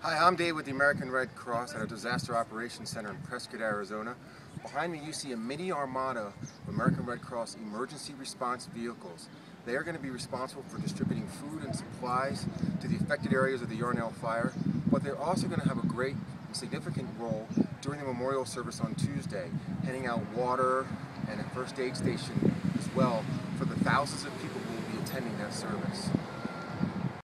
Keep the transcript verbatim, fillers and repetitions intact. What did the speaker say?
Hi, I'm Dave with the American Red Cross at our Disaster Operations Center in Prescott, Arizona. Behind me you see a mini armada of American Red Cross emergency response vehicles. They are going to be responsible for distributing food and supplies to the affected areas of the Yarnell fire, but they're also going to have a great and significant role during the memorial service on Tuesday, handing out water and a first aid station as well for the thousands of people who will be attending that service.